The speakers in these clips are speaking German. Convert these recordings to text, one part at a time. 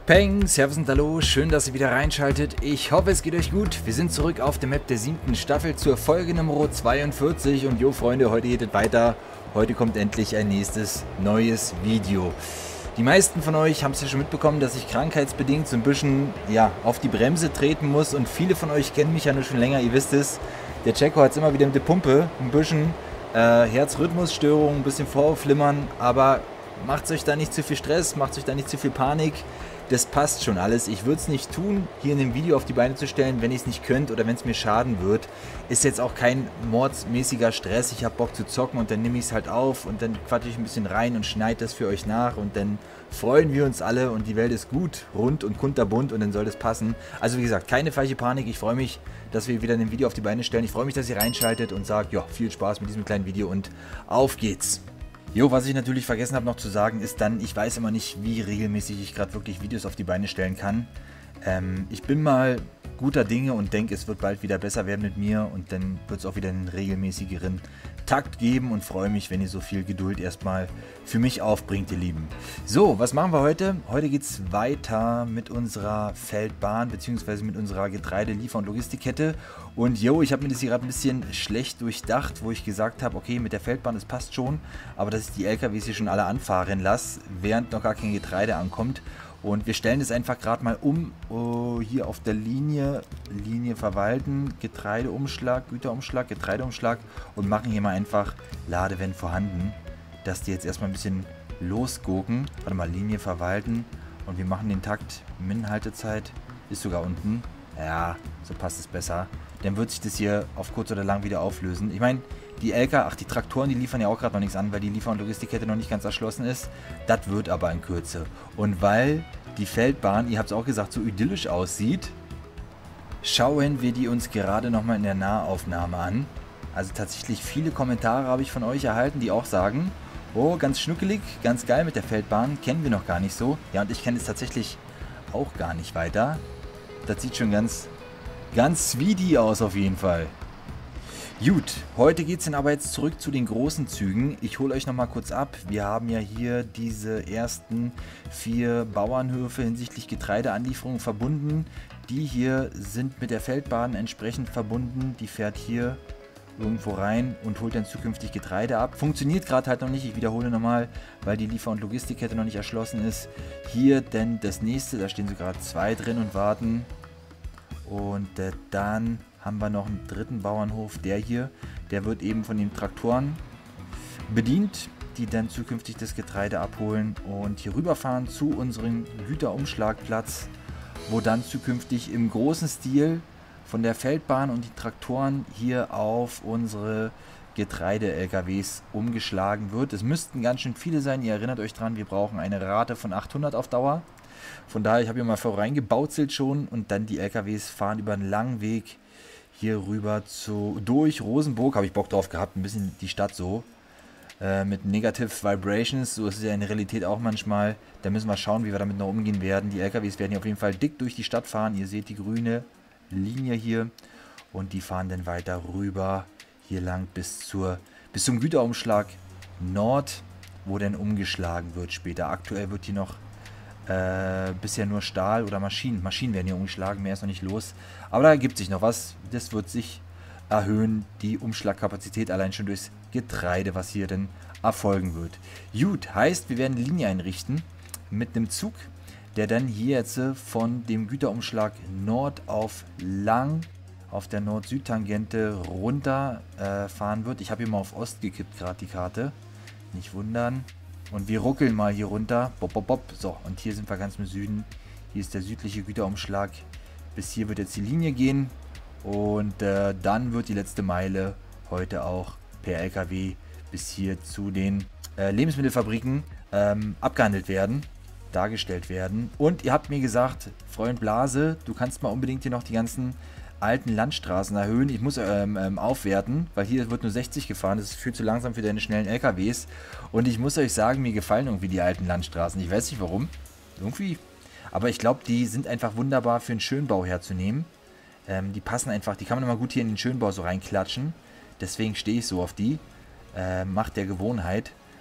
Peng, Servus und Hallo, schön, dass ihr wieder reinschaltet. Ich hoffe, es geht euch gut. Wir sind zurück auf der Map der 7. Staffel zur Folge Nummer 42. Und jo Freunde, heute geht es weiter. Heute kommt endlich ein nächstes neues Video. Die meisten von euch haben es ja schon mitbekommen, dass ich krankheitsbedingt so ein bisschen auf die Bremse treten muss. Und viele von euch kennen mich ja nur schon länger, ihr wisst es. Der Jacko hat es immer wieder mit der Pumpe, ein bisschen Herzrhythmusstörungen, ein bisschen Vorflimmern. Aber macht euch da nicht zu viel Stress, macht euch da nicht zu viel Panik. Das passt schon alles. Ich würde es nicht tun, hier in dem Video auf die Beine zu stellen, wenn ich es nicht könnte oder wenn es mir schaden wird. Ist jetzt auch kein mordsmäßiger Stress. Ich habe Bock zu zocken und dann nehme ich es halt auf und dann quatsche ich ein bisschen rein und schneide das für euch nach und dann freuen wir uns alle und die Welt ist gut, rund und kunterbunt und dann soll das passen. Also wie gesagt, keine falsche Panik. Ich freue mich, dass wir wieder ein Video auf die Beine stellen. Ich freue mich, dass ihr reinschaltet und sagt, ja, viel Spaß mit diesem kleinen Video und auf geht's. Jo, was ich natürlich vergessen habe noch zu sagen, ist dann, ich weiß immer nicht, wie regelmäßig ich gerade wirklich Videos auf die Beine stellen kann. Ich bin mal guter Dinge und denke, es wird bald wieder besser werden mit mir und dann wird es auch wieder einen regelmäßigeren Takt geben und freue mich, wenn ihr so viel Geduld erstmal für mich aufbringt, ihr Lieben. So, was machen wir heute? Heute geht es weiter mit unserer Feldbahn bzw. mit unserer Getreideliefer- und Logistikkette. Und jo, ich habe mir das hier gerade ein bisschen schlecht durchdacht, wo ich gesagt habe, okay, mit der Feldbahn, das passt schon, aber dass ich die LKWs hier schon alle anfahren lasse, während noch gar kein Getreide ankommt. Und wir stellen das einfach gerade mal um, hier auf der Linie verwalten, Getreideumschlag, Güterumschlag, Getreideumschlag und machen hier mal einfach Lade, wenn vorhanden, dass die jetzt erstmal ein bisschen losgucken. Warte mal, Linie verwalten und wir machen den Takt, Min-Haltezeit ist sogar unten. Ja, so passt es besser. Dann wird sich das hier auf kurz oder lang wieder auflösen. Ich meine, die die Traktoren, die liefern ja auch gerade noch nichts an, weil die Liefer- und Logistikkette noch nicht ganz erschlossen ist. Das wird aber in Kürze. Und weil die Feldbahn, ihr habt es auch gesagt, so idyllisch aussieht, schauen wir die uns gerade nochmal in der Nahaufnahme an. Also tatsächlich viele Kommentare habe ich von euch erhalten, die auch sagen, oh, ganz schnuckelig, ganz geil mit der Feldbahn, kennen wir noch gar nicht so. Ja, und ich kenne es tatsächlich auch gar nicht weiter. Das sieht schon ganz sweetie aus auf jeden Fall. Gut, heute geht es dann aber jetzt zurück zu den großen Zügen. Ich hole euch nochmal kurz ab. Wir haben ja hier diese ersten 4 Bauernhöfe hinsichtlich Getreideanlieferungen verbunden. Die hier sind mit der Feldbahn entsprechend verbunden. Die fährt hier irgendwo rein und holt dann zukünftig Getreide ab. Funktioniert gerade halt noch nicht. Ich wiederhole nochmal, weil die Liefer- und Logistikkette noch nicht erschlossen ist. Hier denn das nächste, da stehen so gerade 2 drin und warten. Und dann haben wir noch einen dritten Bauernhof, der hier, der wird eben von den Traktoren bedient, die dann zukünftig das Getreide abholen und hier rüberfahren zu unserem Güterumschlagplatz, wo dann zukünftig im großen Stil von der Feldbahn und die Traktoren hier auf unsere Getreide-LKWs umgeschlagen wird. Es müssten ganz schön viele sein, ihr erinnert euch dran, wir brauchen eine Rate von 800 auf Dauer. Von daher, ich habe hier mal voreingebautzelt schon und dann die LKWs fahren über einen langen Weg hier rüber durch Rosenburg. Habe ich Bock drauf gehabt, ein bisschen die Stadt so mit Negative Vibrations, so ist es ja in der Realität auch manchmal. Da müssen wir schauen, wie wir damit noch umgehen werden. Die LKWs werden hier auf jeden Fall dick durch die Stadt fahren. Ihr seht die grüne Linie hier und die fahren dann weiter rüber hier lang bis zum Güterumschlag Nord, wo dann umgeschlagen wird später. Aktuell wird hier noch bisher nur Stahl oder Maschinen. Maschinen werden hier umgeschlagen, mehr ist noch nicht los. Aber da ergibt sich noch was. Das wird sich erhöhen, die Umschlagkapazität allein schon durchs Getreide, was hier denn erfolgen wird. Gut, heißt, wir werden eine Linie einrichten mit einem Zug, der dann hier jetzt von dem Güterumschlag Nord auf lang auf der Nord-Süd-Tangente runter fahren wird. Ich habe hier mal auf Ost gekippt, gerade die Karte. Nicht wundern. Und wir ruckeln mal hier runter. Bop, bop, bop. So, und hier sind wir ganz im Süden. Hier ist der südliche Güterumschlag. Bis hier wird jetzt die Linie gehen. Und dann wird die letzte Meile heute auch per LKW bis hier zu den Lebensmittelfabriken abgehandelt werden, dargestellt werden. Und ihr habt mir gesagt, Freund Blase, du kannst mal unbedingt hier noch die ganzen alten Landstraßen erhöhen. Ich muss aufwerten, weil hier wird nur 60 gefahren. Das ist viel zu langsam für deine schnellen LKWs. Und ich muss euch sagen, mir gefallen irgendwie die alten Landstraßen. Ich weiß nicht warum. Irgendwie. Aber ich glaube, die sind einfach wunderbar für einen Schönbau herzunehmen. Die passen einfach, die kann man immer gut hier in den Schönbau so reinklatschen. Deswegen stehe ich so auf die. Macht der Gewohnheit.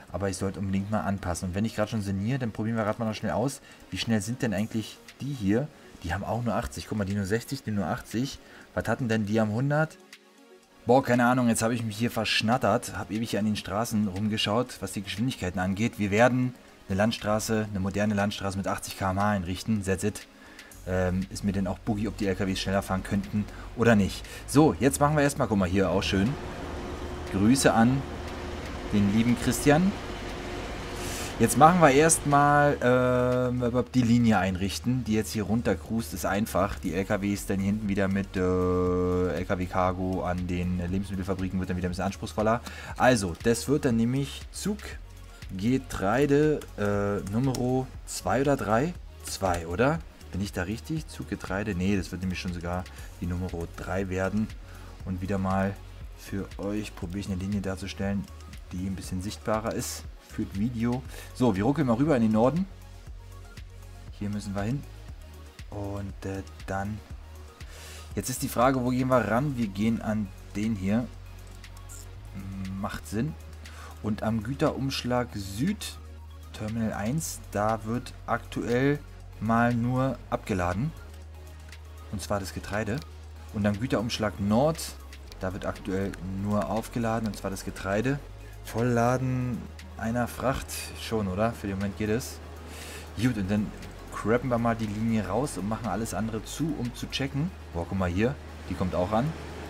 Aber ich sollte unbedingt mal anpassen. Und wenn ich gerade schon sinniere, dann probieren wir gerade mal noch schnell aus. Wie schnell sind denn eigentlich die hier? Die haben auch nur 80. Guck mal, die nur 60, die nur 80. Was hatten denn die am 100? Boah, keine Ahnung, jetzt habe ich mich hier verschnattert. Habe ewig an den Straßen rumgeschaut, was die Geschwindigkeiten angeht. Wir werden eine Landstraße, eine moderne Landstraße mit 80 km/h einrichten. That's it. Ist mir denn auch Boogie, ob die LKWs schneller fahren könnten oder nicht. So, jetzt machen wir erstmal, guck mal hier auch schön. Grüße an den lieben Christian. Jetzt machen wir erstmal die Linie einrichten, die jetzt hier runter cruist, ist einfach. Die LKWs dann hier hinten wieder mit LKW Cargo an den Lebensmittelfabriken wird dann wieder ein bisschen anspruchsvoller. Also, das wird dann nämlich Zug Getreide Nummer 2 oder 3? 2, oder? Bin ich da richtig? Zuggetreide? Nee, das wird nämlich schon sogar die Nummer 3 werden. Und wieder mal für euch probiere ich eine Linie darzustellen, die ein bisschen sichtbarer ist für das Video. So, wir ruckeln mal rüber in den Norden. Hier müssen wir hin. Und dann... Jetzt ist die Frage, wo gehen wir ran? Wir gehen an den hier. Macht Sinn. Und am Güterumschlag Süd, Terminal 1, da wird aktuell mal nur abgeladen. Und zwar das Getreide. Und am Güterumschlag Nord, da wird aktuell nur aufgeladen, und zwar das Getreide. Vollladen einer Fracht schon, oder? Für den Moment geht es. Gut, und dann crappen wir mal die Linie raus und machen alles andere zu, um zu checken. Boah, guck mal hier, die kommt auch an.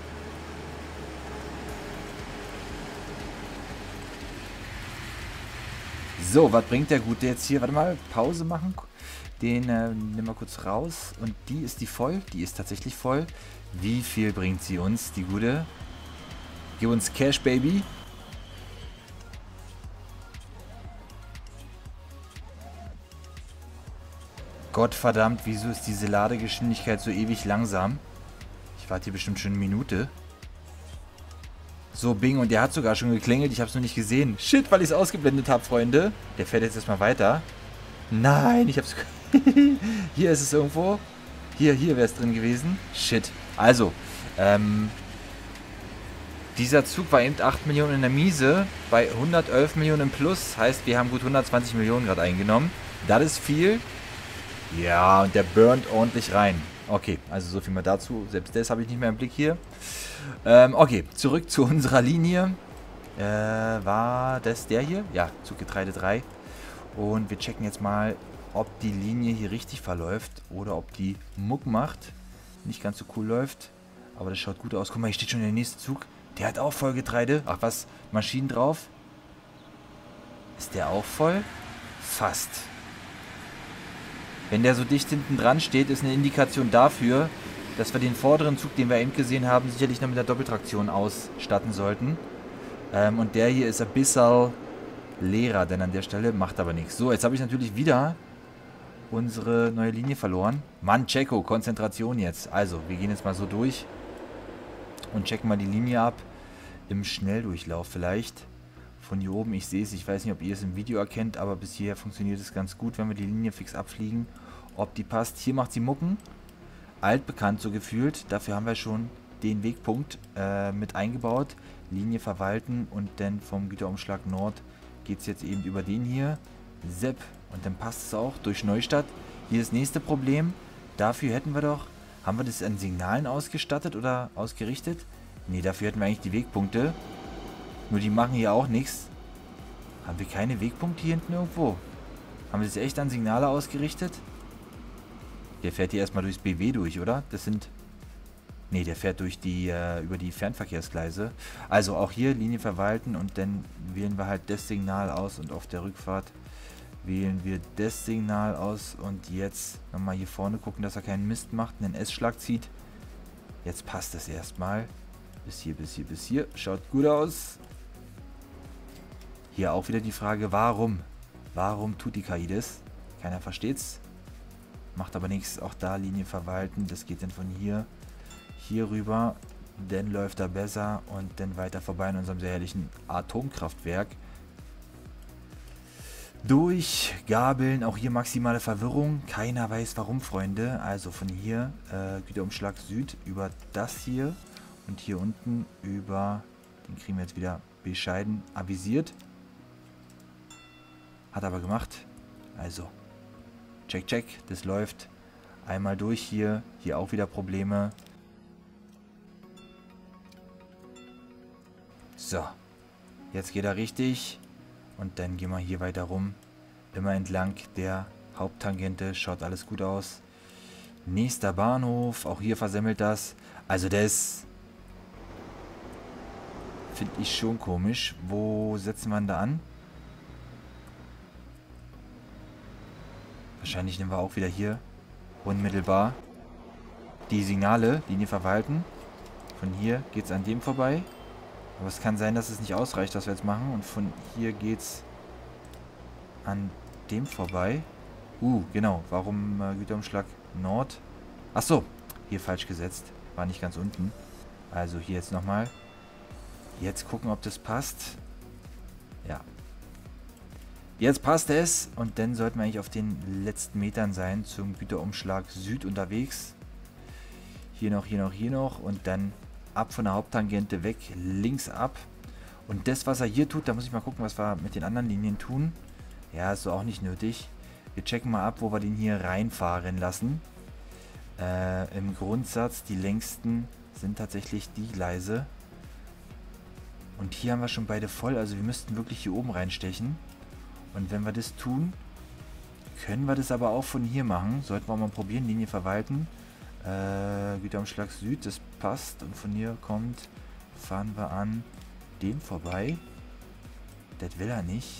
So, was bringt der Gute jetzt hier? Warte mal, Pause machen. Den nehmen wir kurz raus. Und die ist die voll? Die ist tatsächlich voll. Wie viel bringt sie uns, die Gute? Gib uns Cash, Baby. Gottverdammt, wieso ist diese Ladegeschwindigkeit so ewig langsam? Ich warte hier bestimmt schon eine Minute. So, Bing, und der hat sogar schon geklingelt. Ich habe es noch nicht gesehen. Shit, weil ich es ausgeblendet habe, Freunde. Der fährt jetzt erstmal weiter. Nein, ich habe es... Hier ist es irgendwo. Hier wäre es drin gewesen. Shit. Also, dieser Zug war eben 8 Millionen in der Miese. Bei 111 Millionen im Plus. Heißt, wir haben gut 120 Millionen gerade eingenommen. Das ist viel. Ja, und der burnt ordentlich rein. Okay, also so viel mal dazu. Selbst das habe ich nicht mehr im Blick hier. Okay, zurück zu unserer Linie. War das der hier? Ja, Zuggetreide 3. Und wir checken jetzt mal, ob die Linie hier richtig verläuft oder ob die Muck macht. Nicht ganz so cool läuft, aber das schaut gut aus. Guck mal, hier steht schon der nächste Zug. Der hat auch Vollgetreide. Ach was, Maschinen drauf. Ist der auch voll? Fast. Wenn der so dicht hinten dran steht, ist eine Indikation dafür, dass wir den vorderen Zug, den wir eben gesehen haben, sicherlich noch mit der Doppeltraktion ausstatten sollten. Und der hier ist ein bisschen leerer, denn an der Stelle macht aber nichts. So, jetzt habe ich natürlich wieder unsere neue Linie verloren. Mann, Checo, Konzentration jetzt. Also, wir gehen jetzt mal so durch und checken mal die Linie ab. Im Schnelldurchlauf vielleicht. Von hier oben, ich sehe es, ich weiß nicht, ob ihr es im Video erkennt, aber bis hierher funktioniert es ganz gut, wenn wir die Linie fix abfliegen. Ob die passt. Hier macht sie Mucken. Altbekannt so gefühlt. Dafür haben wir schon den Wegpunkt mit eingebaut. Linie verwalten und dann vom Güterumschlag Nord geht es jetzt eben über den hier. Sepp. Und dann passt es auch durch Neustadt. Hier das nächste Problem. Dafür hätten wir doch... Haben wir das an Signalen ausgestattet oder ausgerichtet? Ne, dafür hätten wir eigentlich die Wegpunkte. Nur die machen hier auch nichts. Haben wir keine Wegpunkte hier hinten irgendwo? Haben wir das echt an Signale ausgerichtet? Der fährt hier erstmal durchs BW durch, oder? Das sind... Ne, der fährt durch die, über die Fernverkehrsgleise. Also auch hier Linie verwalten und dann wählen wir halt das Signal aus und auf der Rückfahrt wählen wir das Signal aus und jetzt nochmal hier vorne gucken, dass er keinen Mist macht, einen S-Schlag zieht. Jetzt passt es erstmal. Bis hier, bis hier, bis hier. Schaut gut aus. Hier auch wieder die Frage, warum? Warum tut die KI das? Keiner versteht's. Macht aber nichts. Auch da Linie verwalten. Das geht dann von hier rüber. Dann läuft er besser und dann weiter vorbei in unserem sehr herrlichen Atomkraftwerk. Durchgabeln. Auch hier maximale Verwirrung. Keiner weiß warum, Freunde. Also von hier Güterumschlag Süd über das hier. Und hier unten über, den kriegen wir jetzt wieder bescheiden avisiert. Hat aber gemacht. Also, check, check, das läuft. Einmal durch hier. Hier auch wieder Probleme. So. Jetzt geht er richtig. Und dann gehen wir hier weiter rum. Immer entlang der Haupttangente. Schaut alles gut aus. Nächster Bahnhof. Auch hier versemmelt das. Also das finde ich schon komisch. Wo setzen wir ihn da an? Wahrscheinlich nehmen wir auch wieder hier unmittelbar die Signale, Linie verwalten. Von hier geht es an dem vorbei. Aber es kann sein, dass es nicht ausreicht, was wir jetzt machen. Und von hier geht es an dem vorbei. Genau. Warum Güterumschlag Nord? Achso, hier falsch gesetzt. War nicht ganz unten. Also hier jetzt nochmal. Jetzt gucken, ob das passt. Ja. Jetzt passt es. Und dann sollten wir eigentlich auf den letzten Metern sein zum Güterumschlag Süd unterwegs. Hier noch, hier noch, hier noch. Und dann ab von der Haupttangente weg, links ab. Und das, was er hier tut, da muss ich mal gucken, was wir mit den anderen Linien tun. Ja, ist so auch nicht nötig. Wir checken mal ab, wo wir den hier reinfahren lassen. Im Grundsatz, die längsten sind tatsächlich die Gleise. Und hier haben wir schon beide voll, also wir müssten wirklich hier oben reinstechen. Und wenn wir das tun, können wir das aber auch von hier machen. Sollten wir mal probieren, Linie verwalten. Güterumschlag Süd, das passt. Und von hier kommt, fahren wir an dem vorbei. Das will er nicht.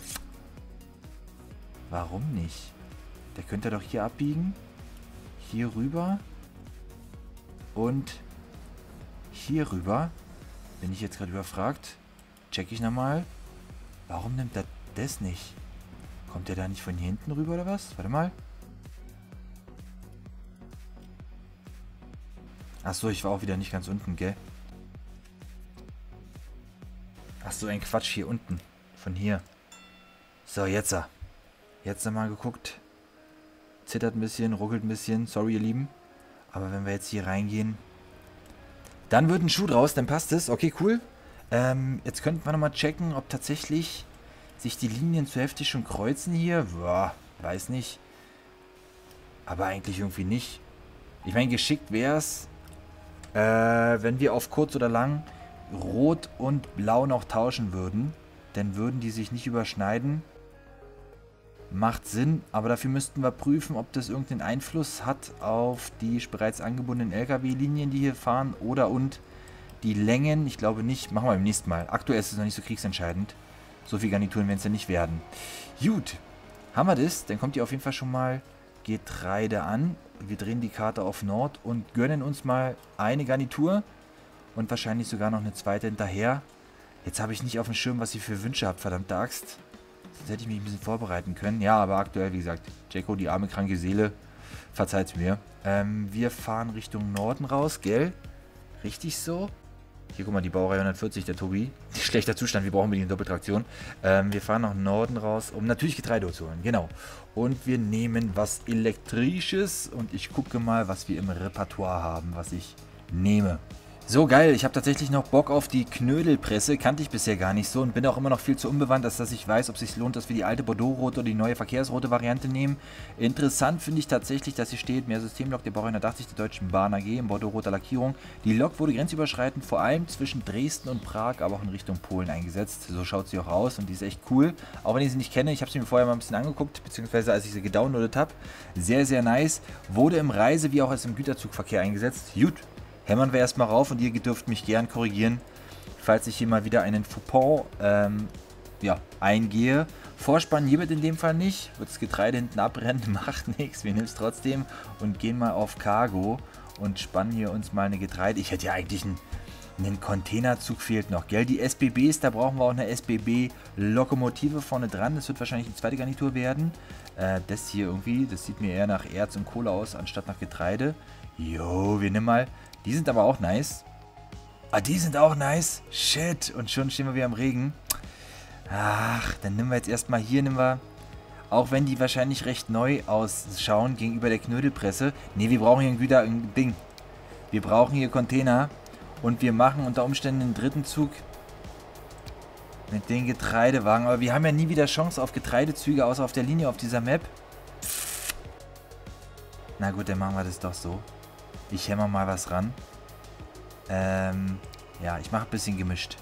Warum nicht? Der könnte doch hier abbiegen. Hier rüber. Und hier rüber. Bin ich jetzt gerade überfragt. Check ich nochmal. Warum nimmt er das nicht? Kommt der da nicht von hier hinten rüber oder was? Warte mal. Achso, ich war auch wieder nicht ganz unten, gell? Achso, ein Quatsch hier unten. Von hier. So, jetzt. Jetzt mal geguckt. Zittert ein bisschen, ruckelt ein bisschen. Sorry, ihr Lieben. Aber wenn wir jetzt hier reingehen, dann wird ein Schuh draus, dann passt es. Okay, cool. Jetzt könnten wir nochmal checken, ob tatsächlich sich die Linien zu heftig schon kreuzen hier. Boah, weiß nicht. Aber eigentlich irgendwie nicht. Ich meine, geschickt wäre es, wenn wir auf kurz oder lang Rot und Blau noch tauschen würden. Dann würden die sich nicht überschneiden. Macht Sinn, aber dafür müssten wir prüfen, ob das irgendeinen Einfluss hat auf die bereits angebundenen LKW-Linien, die hier fahren, oder und die Längen. Ich glaube nicht. Machen wir beim nächsten Mal. Aktuell ist es noch nicht so kriegsentscheidend. So viel Garnituren werden es ja nicht werden. Gut, haben wir das. Dann kommt hier auf jeden Fall schon mal Getreide an. Wir drehen die Karte auf Nord und gönnen uns mal eine Garnitur und wahrscheinlich sogar noch eine zweite hinterher. Jetzt habe ich nicht auf dem Schirm, was ihr für Wünsche habt, verdammte Axt. Sonst hätte ich mich ein bisschen vorbereiten können. Ja, aber aktuell, wie gesagt, Jacko, die arme, kranke Seele, verzeiht's mir. Wir fahren Richtung Norden raus, gell? Richtig so? Hier, guck mal, die Baureihe 140, der Tobi. Schlechter Zustand, wir brauchen unbedingt eine Doppeltraktion. Wir fahren nach Norden raus, um natürlich Getreide zu holen, genau. Und wir nehmen was Elektrisches und ich gucke mal, was wir im Repertoire haben, was ich nehme. So geil, ich habe tatsächlich noch Bock auf die Knödelpresse, kannte ich bisher gar nicht so und bin auch immer noch viel zu unbewandt, als dass ich weiß, ob es sich lohnt, dass wir die alte Bordeaux-rote oder die neue verkehrsrote Variante nehmen. Interessant finde ich tatsächlich, dass hier steht, mehr Systemlok der Baureihe 180 der Deutschen Bahn AG in Bordeaux-roter Lackierung. Die Lok wurde grenzüberschreitend vor allem zwischen Dresden und Prag, aber auch in Richtung Polen eingesetzt. So schaut sie auch aus und die ist echt cool. Auch wenn ich sie nicht kenne, ich habe sie mir vorher mal ein bisschen angeguckt, beziehungsweise als ich sie gedownloadet habe. Sehr, sehr nice. Wurde im Reise- wie auch als im Güterzugverkehr eingesetzt. Gut. Hämmern wir erstmal rauf und ihr dürft mich gern korrigieren, falls ich hier mal wieder einen Fauxpas eingehe. Vorspannen hier wird in dem Fall nicht. Wird das Getreide hinten abbrennen, macht nichts. Wir nehmen es trotzdem und gehen mal auf Cargo und spannen hier uns mal eine Getreide. Ich hätte ja eigentlich einen Containerzug fehlt noch, gell? Die SBBs, da brauchen wir auch eine SBB-Lokomotive vorne dran. Das wird wahrscheinlich die zweite Garnitur werden. Das hier irgendwie, das sieht mir eher nach Erz und Kohle aus, anstatt nach Getreide. Jo, wir nehmen mal. Die sind aber auch nice. Ah, die sind auch nice. Shit. Und schon stehen wir wieder im Regen. Ach, dann nehmen wir jetzt erstmal hier, auch wenn die wahrscheinlich recht neu ausschauen gegenüber der Knödelpresse. Ne, wir brauchen hier ein Ding. Wir brauchen hier Container. Und wir machen unter Umständen den dritten Zug. Mit den Getreidewagen. Aber wir haben ja nie wieder Chance auf Getreidezüge, außer auf der Linie auf dieser Map. Na gut, dann machen wir das doch so. Ich hämmer mal was ran. Ja, ich mache ein bisschen gemischt.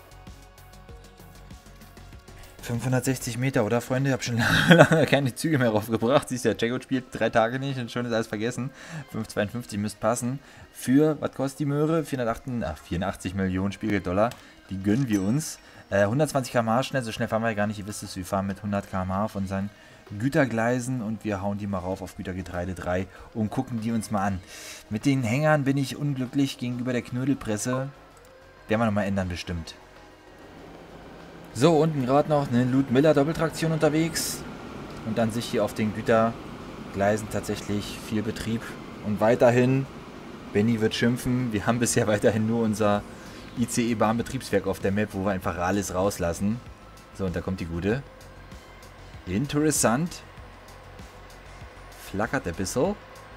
560 Meter, oder Freunde? Ich habe schon lange keine Züge mehr raufgebracht. Siehst du, der Jacko spielt 3 Tage nicht und schon ist alles vergessen. 5,52 müsste passen. Für, was kostet die Möhre? 84 Millionen Spiegeldollar. Die gönnen wir uns. 120 km/h schnell, so schnell fahren wir ja gar nicht. Ihr wisst es, wir fahren mit 100 km/h auf unseren Gütergleisen und wir hauen die mal rauf auf Gütergetreide 3 und gucken die uns mal an. Mit den Hängern bin ich unglücklich gegenüber der Knödelpresse. Werden wir nochmal ändern bestimmt. So, unten gerade noch eine Ludmilla Doppeltraktion unterwegs. Und an sich hier auf den Gütergleisen tatsächlich viel Betrieb. Und weiterhin, Benny wird schimpfen, wir haben bisher weiterhin nur unser ICE-Bahnbetriebswerk auf der Map, wo wir einfach alles rauslassen. So, und da kommt die gute. Interessant. Flackert ein bisschen.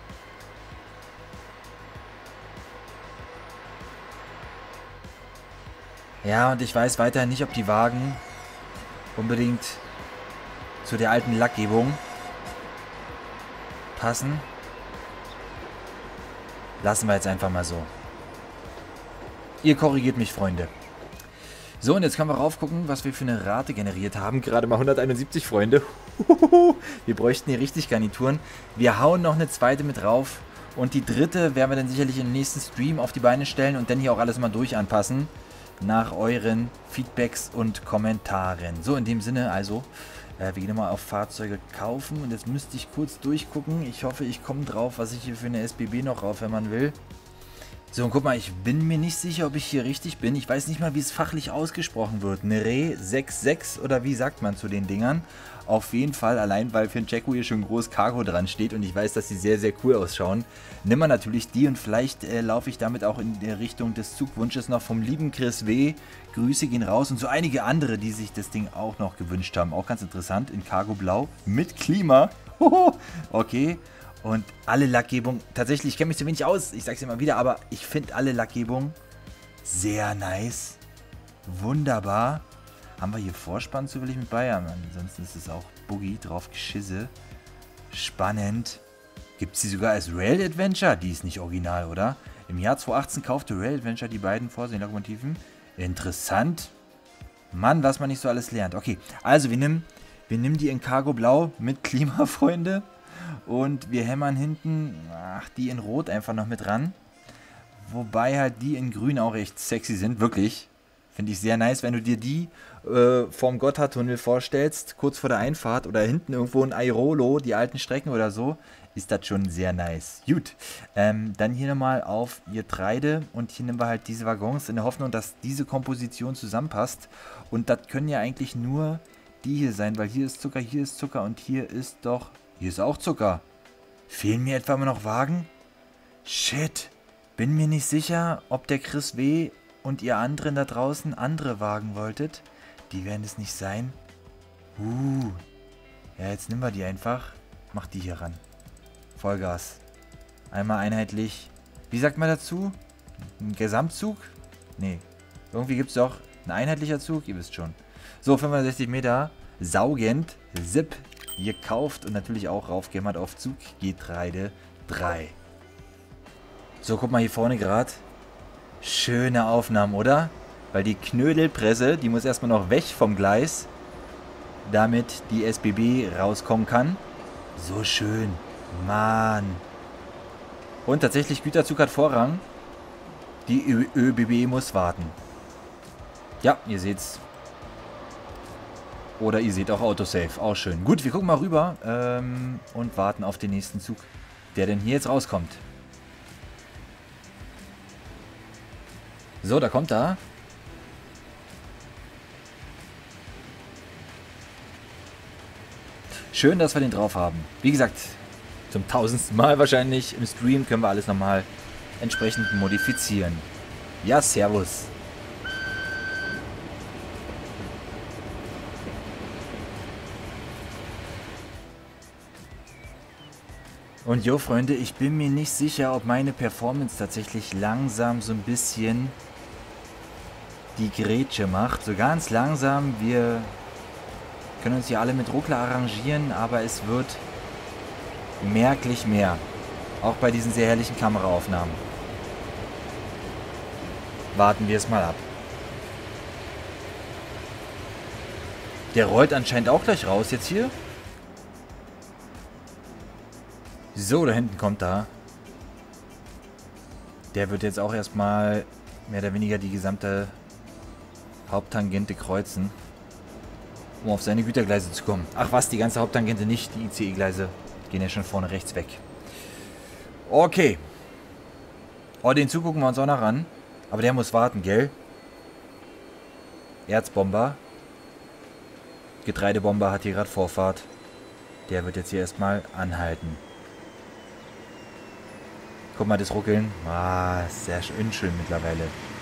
Ja, und ich weiß weiterhin nicht, ob die Wagen unbedingt zu der alten Lackgebung passen. Lassen wir jetzt einfach mal so. Ihr korrigiert mich, Freunde. So, und jetzt können wir raufgucken, was wir für eine Rate generiert haben. Gerade mal 171, Freunde. Wir bräuchten hier richtig Garnituren. Wir hauen noch eine zweite mit drauf. Und die dritte werden wir dann sicherlich im nächsten Stream auf die Beine stellen und dann hier auch alles mal durch anpassen. Nach euren Feedbacks und Kommentaren. So, in dem Sinne also, wir gehen mal auf Fahrzeuge kaufen. Und jetzt müsste ich kurz durchgucken. Ich hoffe, ich komme drauf, was ich hier für eine SBB noch raufhämmern will. So, und guck mal, ich bin mir nicht sicher, ob ich hier richtig bin. Ich weiß nicht mal, wie es fachlich ausgesprochen wird. Eine Re 66 oder wie sagt man zu den Dingern? Auf jeden Fall, allein weil für den Jacko hier schon groß Cargo dran steht und ich weiß, dass sie sehr, sehr cool ausschauen. Nimm mal natürlich die und vielleicht laufe ich damit auch in der Richtung des Zugwunsches noch vom lieben Chris W. Grüße gehen raus und so einige andere, die sich das Ding auch noch gewünscht haben. Auch ganz interessant, in Cargo Blau mit Klima. Okay. Und alle Lackgebungen, tatsächlich, ich kenne mich zu wenig aus, ich sage es immer wieder, aber ich finde alle Lackgebungen sehr nice. Wunderbar. Haben wir hier Vorspann zufällig mit Bayern? Ansonsten ist es auch Boogie drauf geschisse. Spannend. Gibt es die sogar als Rail Adventure? Die ist nicht original, oder? Im Jahr 2018 kaufte Rail Adventure die beiden Vorsehen-Lokomotiven. Interessant. Mann, was man nicht so alles lernt. Okay, also wir nehmen die in Cargo Blau mit Klima, Freunde. Und wir hämmern hinten die in Rot einfach noch mit ran. Wobei halt die in Grün auch echt sexy sind, wirklich. Finde ich sehr nice, wenn du dir die vorm Gotthardtunnel vorstellst, kurz vor der Einfahrt oder hinten irgendwo in Airolo, die alten Strecken oder so, ist das schon sehr nice. Gut, dann hier nochmal auf Getreide und hier nehmen wir halt diese Waggons in der Hoffnung, dass diese Komposition zusammenpasst. Und das können ja eigentlich nur die hier sein, weil hier ist Zucker und hier ist doch... Hier ist auch Zucker. Fehlen mir etwa immer noch Wagen? Shit. Bin mir nicht sicher, ob der Chris W. und ihr anderen da draußen andere Wagen wolltet. Die werden es nicht sein. Ja, jetzt nehmen wir die einfach. Mach die hier ran. Vollgas. Einmal einheitlich. Wie sagt man dazu? Ein Gesamtzug? Nee. Irgendwie gibt es doch ein einheitlicher Zug. Ihr wisst schon. So, 65 Meter. Saugend. Zip. Gekauft und natürlich auch raufgehämmert auf Zuggetreide 3. So, guck mal hier vorne gerade. Schöne Aufnahmen, oder? Weil die Knödelpresse, die muss erstmal noch weg vom Gleis, damit die SBB rauskommen kann. So schön. Mann. Und tatsächlich, Güterzug hat Vorrang. Die ÖBB muss warten. Ja, ihr seht's. Oder ihr seht auch Autosave. Auch schön. Gut, wir gucken mal rüber und warten auf den nächsten Zug, der denn hier jetzt rauskommt. So, da kommt er. Schön, dass wir den drauf haben. Wie gesagt, zum 1000. Mal wahrscheinlich im Stream können wir alles nochmal entsprechend modifizieren. Ja, servus. Und jo, Freunde, ich bin mir nicht sicher, ob meine Performance tatsächlich langsam so ein bisschen die Grätsche macht. So ganz langsam. Wir können uns hier alle mit Ruckler arrangieren, aber es wird merklich mehr. Auch bei diesen sehr herrlichen Kameraaufnahmen. Warten wir es mal ab. Der rollt anscheinend auch gleich raus jetzt hier. So, da hinten kommt er. Der wird jetzt auch erstmal mehr oder weniger die gesamte Haupttangente kreuzen, um auf seine Gütergleise zu kommen. Ach was, die ganze Haupttangente nicht. Die ICE-Gleise gehen ja schon vorne rechts weg. Okay. Oh, den Zug gucken wir uns auch noch an. Aber der muss warten, gell? Erzbomber. Getreidebomber hat hier gerade Vorfahrt. Der wird jetzt hier erstmal anhalten. Guck mal, das Ruckeln. Ah, sehr unschön mittlerweile.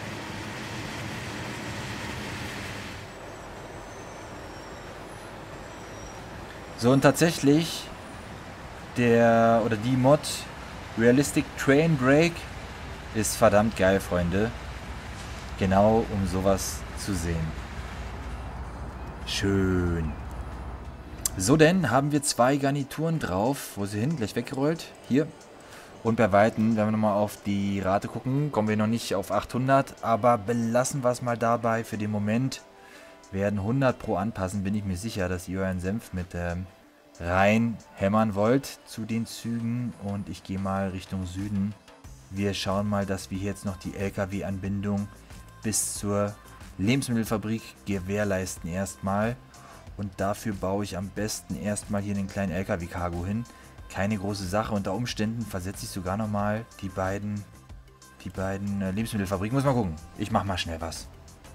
So, und tatsächlich die Mod Realistic Train Brake ist verdammt geil, Freunde. Genau, um sowas zu sehen. Schön. So, denn haben wir 2 Garnituren drauf. Wo ist sie hin? Gleich weggerollt. Hier. Und bei Weitem, wenn wir nochmal auf die Rate gucken, kommen wir noch nicht auf 800. Aber belassen wir es mal dabei. Für den Moment werden 100 pro anpassen. Bin ich mir sicher, dass ihr euren Senf mit rein hämmern wollt zu den Zügen. Und ich gehe mal Richtung Süden. Wir schauen mal, dass wir hier jetzt noch die LKW-Anbindung bis zur Lebensmittelfabrik gewährleisten erstmal. Und dafür baue ich am besten erstmal hier einen kleinen LKW-Cargo hin. Keine große Sache. Unter Umständen versetze ich sogar nochmal die beiden Lebensmittelfabriken. Muss mal gucken. Ich mache mal schnell was.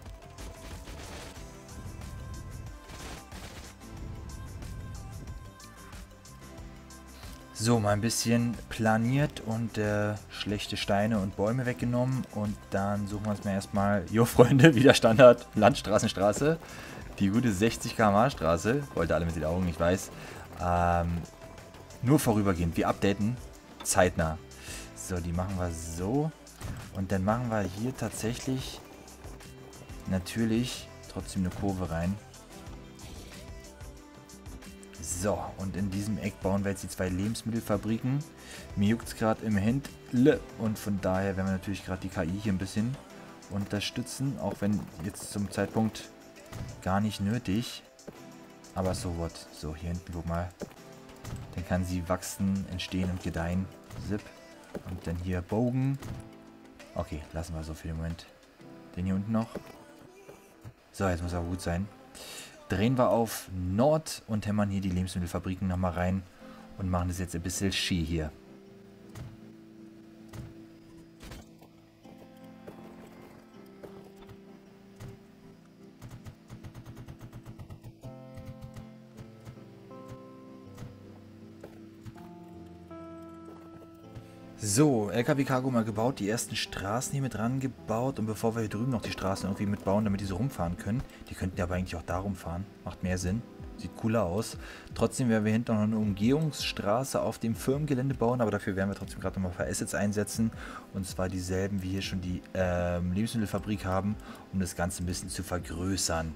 So, mal ein bisschen planiert und schlechte Steine und Bäume weggenommen. Und dann suchen wir uns mal erstmal, jo Freunde, wieder Standard, Landstraßenstraße. Die gute 60 km/h Straße. Wollte alle mit den Augen, ich weiß. Nur vorübergehend. Wir updaten zeitnah. So, die machen wir so. Und dann machen wir hier tatsächlich natürlich trotzdem eine Kurve rein. So, und in diesem Eck bauen wir jetzt die 2 Lebensmittelfabriken. Mir juckt es gerade im Händle und von daher werden wir natürlich gerade die KI hier ein bisschen unterstützen, auch wenn jetzt zum Zeitpunkt gar nicht nötig. Aber so what. So, hier hinten, guck mal. Dann kann sie wachsen, entstehen und gedeihen. Zip. Und dann hier Bogen. Okay, lassen wir so für den Moment. Den hier unten noch. So, jetzt muss er gut sein. Drehen wir auf Nord und hämmern hier die Lebensmittelfabriken nochmal rein und machen das jetzt ein bisschen Ski hier. So, LKW-Cargo mal gebaut, die ersten Straßen hier mit dran gebaut und bevor wir hier drüben noch die Straßen irgendwie mitbauen, damit die so rumfahren können, die könnten ja aber eigentlich auch da rumfahren, macht mehr Sinn, sieht cooler aus. Trotzdem werden wir hinten noch eine Umgehungsstraße auf dem Firmengelände bauen, aber dafür werden wir trotzdem gerade nochmal ein paar Assets einsetzen und zwar dieselben, wie hier schon die Lebensmittelfabrik haben, um das Ganze ein bisschen zu vergrößern.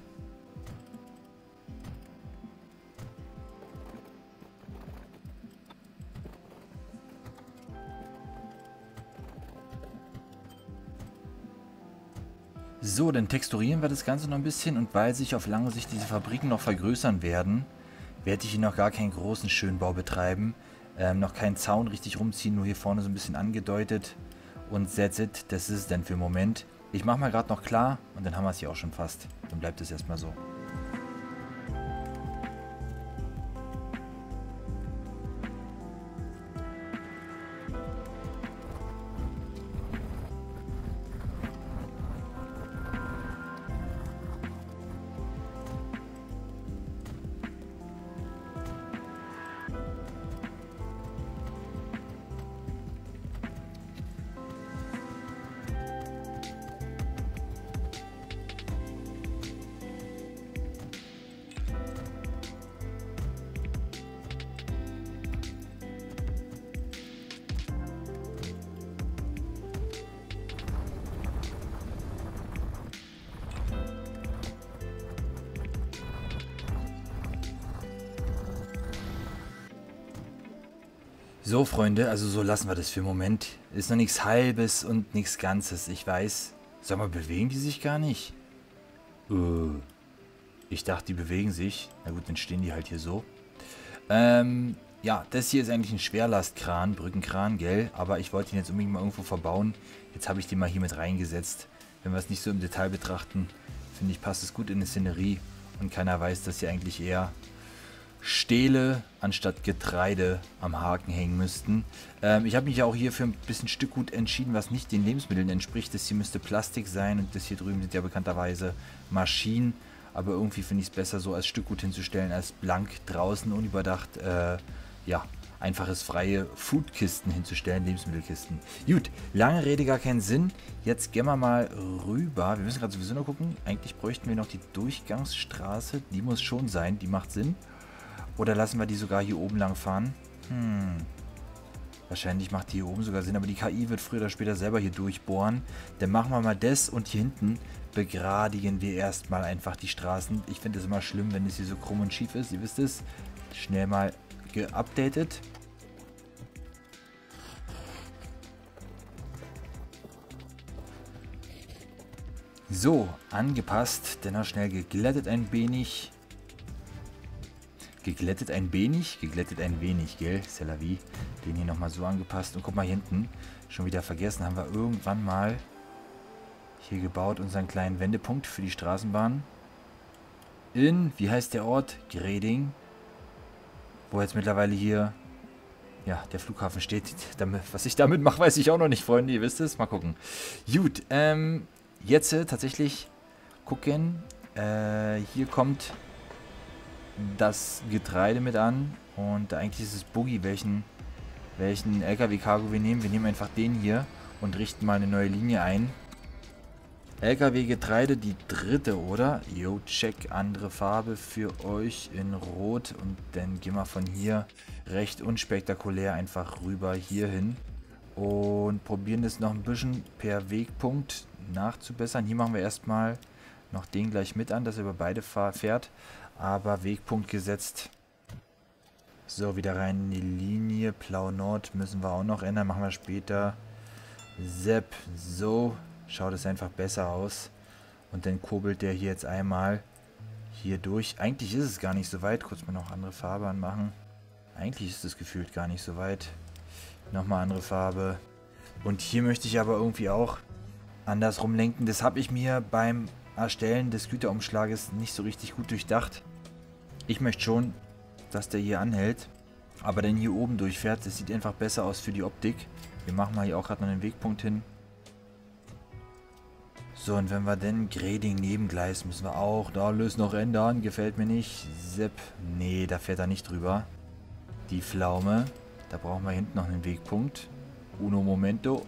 So, dann texturieren wir das Ganze noch ein bisschen und weil sich auf lange Sicht diese Fabriken noch vergrößern werden, werde ich hier noch gar keinen großen Schönbau betreiben. Noch keinen Zaun richtig rumziehen, nur hier vorne so ein bisschen angedeutet. Und that's it, das ist es dann für den Moment. Ich mache mal gerade noch klar und dann haben wir es hier auch schon fast. Dann bleibt es erstmal so. So, Freunde, also so lassen wir das für den Moment. Ist noch nichts Halbes und nichts Ganzes, ich weiß. Sag mal, bewegen die sich gar nicht? Ich dachte, die bewegen sich. Na gut, dann stehen die halt hier so. Ja, das hier ist eigentlich ein Schwerlastkran, Brückenkran, gell? Aber ich wollte ihn jetzt unbedingt mal irgendwo verbauen. Jetzt habe ich den mal hier mit reingesetzt. Wenn wir es nicht so im Detail betrachten, finde ich, passt es gut in die Szenerie. Und keiner weiß, dass hier eigentlich eher Stähle anstatt Getreide am Haken hängen müssten. Ich habe mich auch hier für ein bisschen Stückgut entschieden, was nicht den Lebensmitteln entspricht. Das hier müsste Plastik sein und das hier drüben sind ja bekannterweise Maschinen. Aber irgendwie finde ich es besser, so als Stückgut hinzustellen, als blank draußen unüberdacht, ja, einfaches freie Foodkisten hinzustellen, Lebensmittelkisten. Gut, lange Rede, gar keinen Sinn. Jetzt gehen wir mal rüber. Wir müssen gerade sowieso noch gucken. Eigentlich bräuchten wir noch die Durchgangsstraße. Die muss schon sein, die macht Sinn. Oder lassen wir die sogar hier oben lang fahren? Wahrscheinlich macht die hier oben sogar Sinn, aber die KI wird früher oder später selber hier durchbohren. Dann machen wir mal das und hier hinten begradigen wir erstmal einfach die Straßen. Ich finde es immer schlimm, wenn es hier so krumm und schief ist. Ihr wisst es. Schnell mal geupdatet. So, angepasst. Dann noch schnell geglättet ein wenig. Geglättet ein wenig, gell? C'est la vie. Den hier nochmal so angepasst. Und guck mal hier hinten. Schon wieder vergessen, haben wir irgendwann mal hier gebaut unseren kleinen Wendepunkt für die Straßenbahn. In, wie heißt der Ort? Greding. Wo jetzt mittlerweile hier, ja, der Flughafen steht. Was ich damit mache, weiß ich auch noch nicht, Freunde. Ihr wisst es. Mal gucken. Gut, jetzt tatsächlich gucken. Hier kommt das Getreide mit an und eigentlich ist es Boogie, welchen LKW-Cargo wir nehmen. Wir nehmen einfach den hier und richten mal eine neue Linie ein. LKW Getreide, die dritte, oder? Jo, check, andere Farbe für euch in Rot und dann gehen wir von hier recht unspektakulär einfach rüber hier hin und probieren das noch ein bisschen per Wegpunkt nachzubessern. Hier machen wir erstmal noch den gleich mit an, dass er über beide fährt. Aber Wegpunkt gesetzt. So, wieder rein in die Linie. Plau Nord müssen wir auch noch ändern. Machen wir später. Sepp. So. Schaut es einfach besser aus. Und dann kurbelt der hier jetzt einmal hier durch. Eigentlich ist es gar nicht so weit. Kurz mal noch andere Farbe anmachen. Eigentlich ist es gefühlt gar nicht so weit. Nochmal andere Farbe. Und hier möchte ich aber irgendwie auch andersrum lenken. Das habe ich mir beim Erstellen des Güterumschlages nicht so richtig gut durchdacht. Ich möchte schon, dass der hier anhält, aber dann hier oben durchfährt. Das sieht einfach besser aus für die Optik. Wir machen mal hier auch gerade noch einen Wegpunkt hin. So, und wenn wir dann Grading Nebengleis müssen wir auch da alles noch ändern. Gefällt mir nicht. Sepp. Nee, da fährt er nicht drüber. Die Pflaume. Da brauchen wir hinten noch einen Wegpunkt. Uno momento.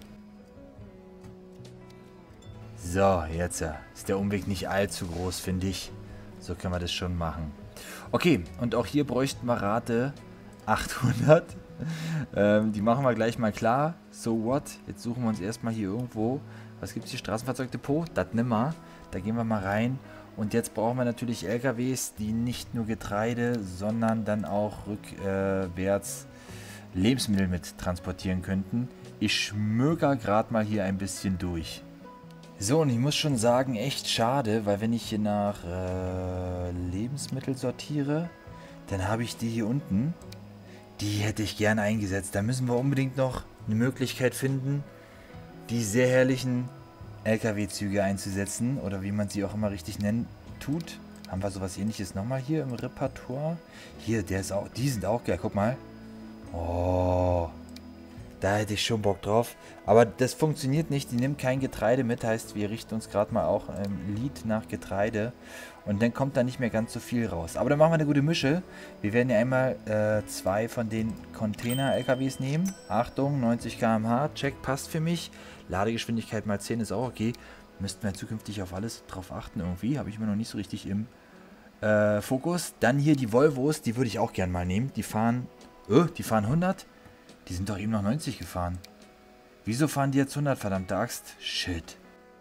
So, jetzt ist der Umweg nicht allzu groß, finde ich. So können wir das schon machen. Okay, und auch hier bräuchten wir Rate 800. Die machen wir gleich mal klar. So what? Jetzt suchen wir uns erstmal hier irgendwo. Was gibt es hier? Straßenfahrzeugdepot? Das nimmer. Da gehen wir mal rein. Und jetzt brauchen wir natürlich LKWs, die nicht nur Getreide, sondern dann auch rückwärts Lebensmittel mit transportieren könnten. Ich schmöker gerade mal hier ein bisschen durch. So, und ich muss schon sagen, echt schade, weil wenn ich hier nach Lebensmittel sortiere, dann habe ich die hier unten. Die hätte ich gerne eingesetzt. Da müssen wir unbedingt noch eine Möglichkeit finden, die sehr herrlichen LKW-Züge einzusetzen. Oder wie man sie auch immer richtig nennen tut. Haben wir sowas ähnliches nochmal hier im Repertoire? Hier, der ist auch, die sind auch geil, guck mal. Oh, da hätte ich schon Bock drauf. Aber das funktioniert nicht. Die nimmt kein Getreide mit. Heißt, wir richten uns gerade mal auch im Lied nach Getreide. Und dann kommt da nicht mehr ganz so viel raus. Aber dann machen wir eine gute Mische. Wir werden ja einmal 2 von den Container-LKWs nehmen. Achtung, 90 km/h. Check, passt für mich. Ladegeschwindigkeit mal 10 ist auch okay. Müssten wir zukünftig auf alles drauf achten irgendwie. Habe ich mir noch nicht so richtig im Fokus. Dann hier die Volvos. Die würde ich auch gern mal nehmen. Die fahren 100. Die sind doch eben noch 90 gefahren. Wieso fahren die jetzt 100, verdammte Axt? Shit.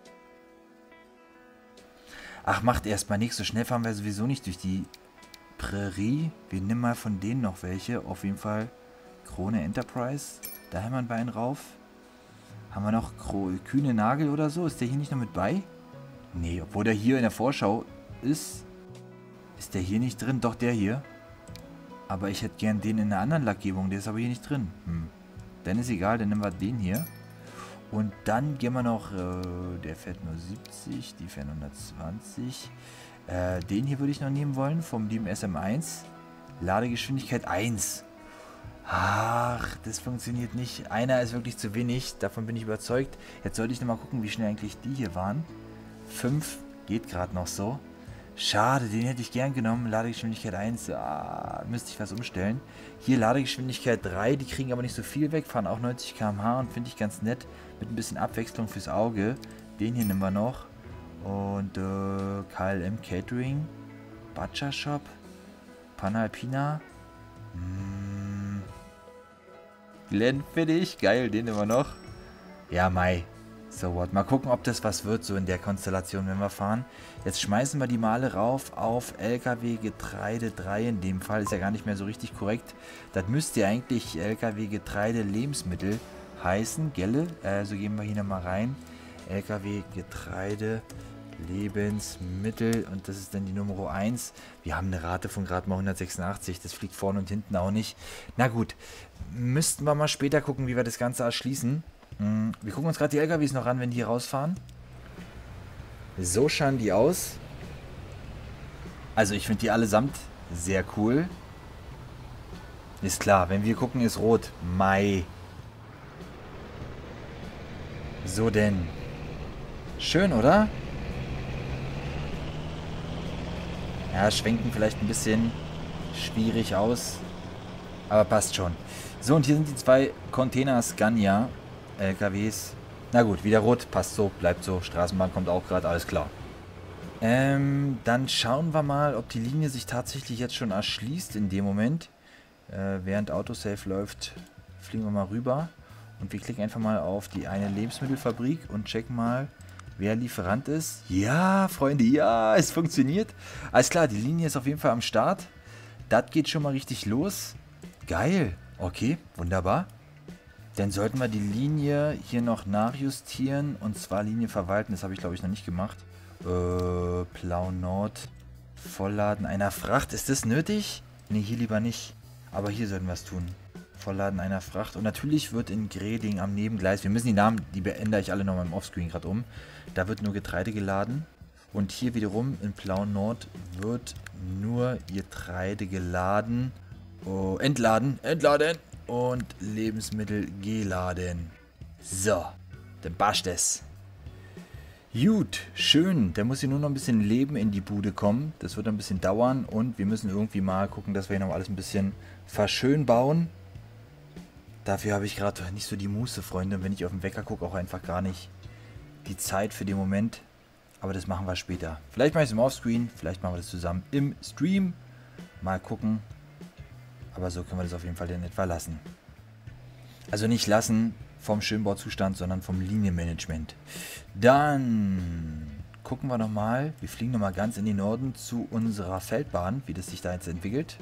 Ach, macht erstmal nichts. So schnell fahren wir sowieso nicht durch die Prärie. Wir nehmen mal von denen noch welche. Auf jeden Fall Krone Enterprise. Da haben wir einen Bein rauf. Haben wir noch Kühne Nagel oder so? Ist der hier nicht noch mit bei? Nee, obwohl der hier in der Vorschau ist. Ist der hier nicht drin? Doch, der hier. Aber ich hätte gern den in einer anderen Lackgebung. Der ist aber hier nicht drin. Dann ist egal, dann nehmen wir den hier. Und dann gehen wir noch, der fährt nur 70, die fährt 120. Den hier würde ich noch nehmen wollen, vom lieben SM1. Ladegeschwindigkeit 1. Ach, das funktioniert nicht. Einer ist wirklich zu wenig, davon bin ich überzeugt. Jetzt sollte ich nochmal gucken, wie schnell eigentlich die hier waren. 5 geht gerade noch so. Schade, den hätte ich gern genommen. Ladegeschwindigkeit 1, müsste ich was umstellen. Hier Ladegeschwindigkeit 3, die kriegen aber nicht so viel weg, fahren auch 90 km/h und finde ich ganz nett. Mit ein bisschen Abwechslung fürs Auge. Den hier nehmen wir noch. Und KLM Catering, Butcher Shop, Panalpina. Glenfiddich, geil, den nehmen wir noch. Ja, Mai. So what. Mal gucken, ob das was wird, so in der Konstellation, wenn wir fahren. Jetzt schmeißen wir die Male rauf auf LKW Getreide 3. In dem Fall ist ja gar nicht mehr so richtig korrekt. Das müsste ja eigentlich LKW Getreide Lebensmittel heißen, gell? So gehen wir hier nochmal rein. LKW Getreide Lebensmittel und das ist dann die Nummer 1. Wir haben eine Rate von gerade mal 186, das fliegt vorne und hinten auch nicht. Na gut, müssten wir mal später gucken, wie wir das Ganze erschließen. Wir gucken uns gerade die LKWs noch an, wenn die hier rausfahren. So schauen die aus. Also ich finde die allesamt sehr cool. Ist klar, wenn wir gucken, ist rot. Mai. So denn. Schön, oder? Ja, schwenken vielleicht ein bisschen schwierig aus. Aber passt schon. So, und hier sind die 2 Container Scania LKWs. Na gut, wieder rot. Passt so, bleibt so. Straßenbahn kommt auch gerade, alles klar. Dann schauen wir mal, ob die Linie sich tatsächlich jetzt schon erschließt in dem Moment. Während Autosave läuft, fliegen wir mal rüber. Und wir klicken einfach mal auf die eine Lebensmittelfabrik und checken mal, wer Lieferant ist. Ja, Freunde, ja, es funktioniert. Alles klar, die Linie ist auf jeden Fall am Start. Das geht schon mal richtig los. Geil. Okay, wunderbar. Dann sollten wir die Linie hier noch nachjustieren. Und zwar Linie verwalten. Das habe ich, glaube ich, noch nicht gemacht. Plau Nord. Vollladen einer Fracht. Ist das nötig? Ne, hier lieber nicht. Aber hier sollten wir es tun. Vollladen einer Fracht. Und natürlich wird in Greding am Nebengleis, wir müssen die Namen, die ändere ich alle nochmal im Offscreen gerade um. Da wird nur Getreide geladen. Und hier wiederum in Plau Nord wird nur Getreide geladen. Oh, entladen. Und Lebensmittel geladen. So, dann passt es. Gut, schön. Da muss hier nur noch ein bisschen Leben in die Bude kommen. Das wird ein bisschen dauern und wir müssen irgendwie mal gucken, dass wir hier noch alles ein bisschen verschön bauen. Dafür habe ich gerade nicht so die Muße, Freunde. Und wenn ich auf den Wecker gucke, auch einfach gar nicht die Zeit für den Moment. Aber das machen wir später. Vielleicht mache ich es im Offscreen, vielleicht machen wir das zusammen im Stream. Mal gucken. Aber so können wir das auf jeden Fall in etwa lassen. Also nicht lassen vom Schönbauzustand, sondern vom Linienmanagement. Dann gucken wir nochmal. Wir fliegen nochmal ganz in den Norden zu unserer Feldbahn, wie das sich da jetzt entwickelt.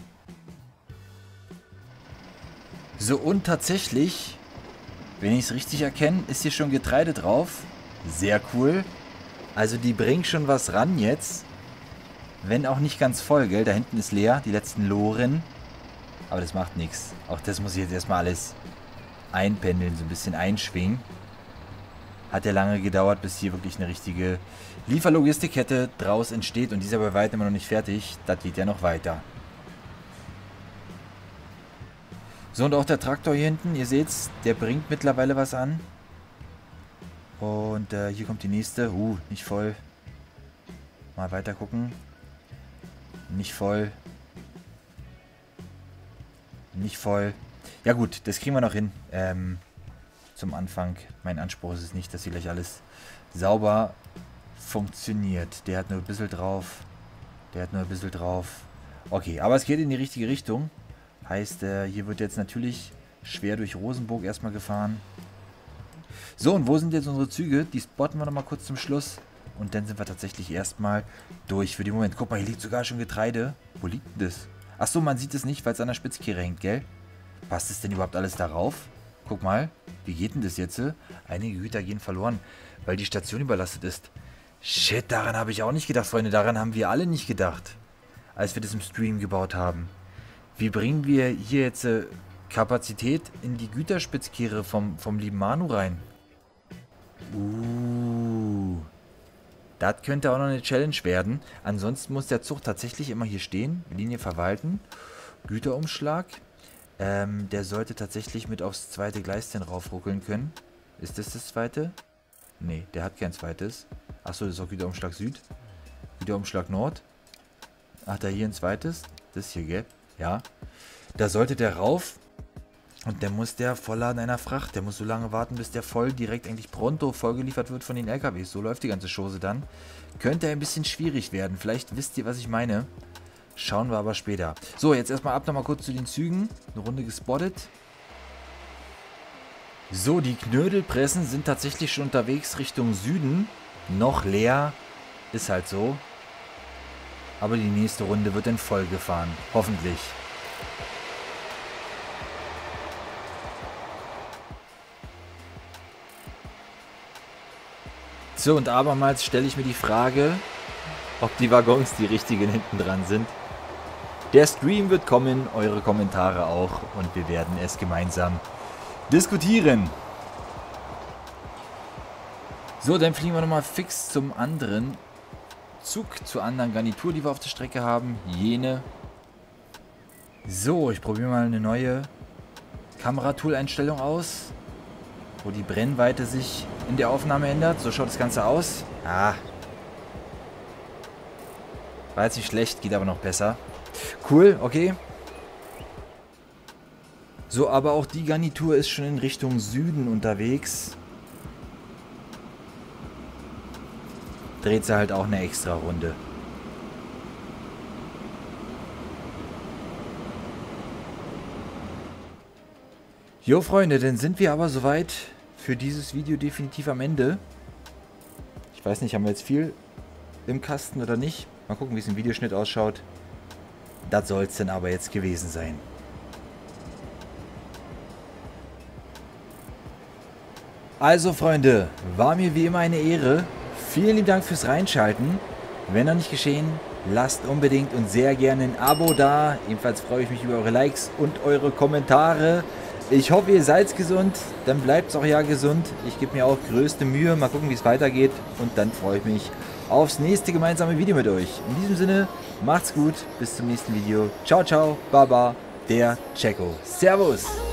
So, und tatsächlich, wenn ich es richtig erkenne, ist hier schon Getreide drauf. Sehr cool. Also die bringen schon was ran jetzt. Wenn auch nicht ganz voll, gell? Da hinten ist leer, die letzten Loren. Aber das macht nichts. Auch das muss ich jetzt erstmal alles einpendeln, so ein bisschen einschwingen. Hat ja lange gedauert, bis hier wirklich eine richtige Lieferlogistikkette draus entsteht. Und die ist ja bei weitem immer noch nicht fertig. Das geht ja noch weiter. So, und auch der Traktor hier hinten, ihr seht's, der bringt mittlerweile was an. Und hier kommt die nächste. Nicht voll. Mal weiter gucken. Nicht voll. Nicht voll. Ja gut, das kriegen wir noch hin. Zum Anfang. Mein Anspruch ist es nicht, dass hier gleich alles sauber funktioniert. Der hat nur ein bisschen drauf. Der hat nur ein bisschen drauf. Okay, aber es geht in die richtige Richtung. Heißt, hier wird jetzt natürlich schwer durch Rosenburg erstmal gefahren. So, und wo sind jetzt unsere Züge? Die spotten wir nochmal kurz zum Schluss. Und dann sind wir tatsächlich erstmal durch für den Moment. Guck mal, hier liegt sogar schon Getreide. Wo liegt denn das? Achso, man sieht es nicht, weil es an der Spitzkehre hängt, gell? Passt es denn überhaupt alles darauf? Guck mal, wie geht denn das jetzt? Einige Güter gehen verloren, weil die Station überlastet ist. Shit, daran habe ich auch nicht gedacht, Freunde. Daran haben wir alle nicht gedacht, als wir das im Stream gebaut haben. Wie bringen wir hier jetzt Kapazität in die Güterspitzkehre vom lieben Manu rein? Das könnte auch noch eine Challenge werden. Ansonsten muss der Zug tatsächlich immer hier stehen. Linie verwalten. Güterumschlag. Der sollte tatsächlich mit aufs zweite Gleis denn raufruckeln können. Ist das das zweite? Nee, der hat kein zweites. Achso, das ist auch Güterumschlag Süd. Güterumschlag Nord. Hat er hier ein zweites? Das hier, gell? Ja. Da sollte der rauf. Und der muss der Vollladen einer Fracht. Der muss so lange warten, bis der voll direkt eigentlich pronto vollgeliefert wird von den LKWs. So läuft die ganze Chose dann. Könnte ein bisschen schwierig werden. Vielleicht wisst ihr, was ich meine. Schauen wir aber später. So, jetzt erstmal ab nochmal kurz zu den Zügen. Eine Runde gespottet. So, die Knödelpressen sind tatsächlich schon unterwegs Richtung Süden. Noch leer. Ist halt so. Aber die nächste Runde wird in voll gefahren. Hoffentlich. So, und abermals stelle ich mir die Frage, ob die Waggons die richtigen hinten dran sind. Der Stream wird kommen, eure Kommentare auch, und wir werden es gemeinsam diskutieren. So, dann fliegen wir nochmal fix zum anderen Zug, zur anderen Garnitur, die wir auf der Strecke haben. Jene. So, ich probiere mal eine neue Kameratool-Einstellung aus, wo die Brennweite sich in der Aufnahme ändert. So schaut das Ganze aus. Ah. War jetzt nicht schlecht, geht aber noch besser. Cool, okay. So, aber auch die Garnitur ist schon in Richtung Süden unterwegs. Dreht sie halt auch eine extra Runde. Jo, Freunde, dann sind wir aber soweit für dieses Video definitiv am Ende. Ich weiß nicht, haben wir jetzt viel im Kasten oder nicht? Mal gucken, wie es im Videoschnitt ausschaut. Das soll es dann aber jetzt gewesen sein. Also, Freunde, war mir wie immer eine Ehre. Vielen lieben Dank fürs Reinschalten. Wenn noch nicht geschehen, lasst unbedingt und sehr gerne ein Abo da. Ebenfalls freue ich mich über eure Likes und eure Kommentare. Ich hoffe, ihr seid gesund. Dann bleibt es auch ja gesund. Ich gebe mir auch größte Mühe. Mal gucken, wie es weitergeht. Und dann freue ich mich aufs nächste gemeinsame Video mit euch. In diesem Sinne, macht's gut. Bis zum nächsten Video. Ciao, ciao. Baba, der Checo. Servus.